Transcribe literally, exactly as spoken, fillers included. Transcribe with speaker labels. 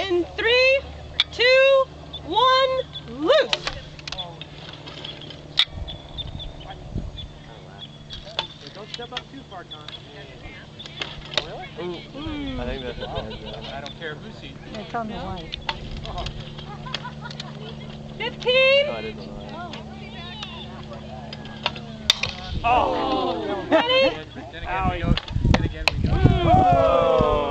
Speaker 1: in three, two, one, loose.
Speaker 2: Don't step up too far, Con.
Speaker 3: Really? Mm. I think that's wow.
Speaker 2: I don't care who sees it.
Speaker 4: It's on the white.
Speaker 2: Oh.
Speaker 1: fifteen.
Speaker 3: No, I didn't know that.
Speaker 1: Oh. Ready?
Speaker 2: Then again we go. Then again we go. Oh.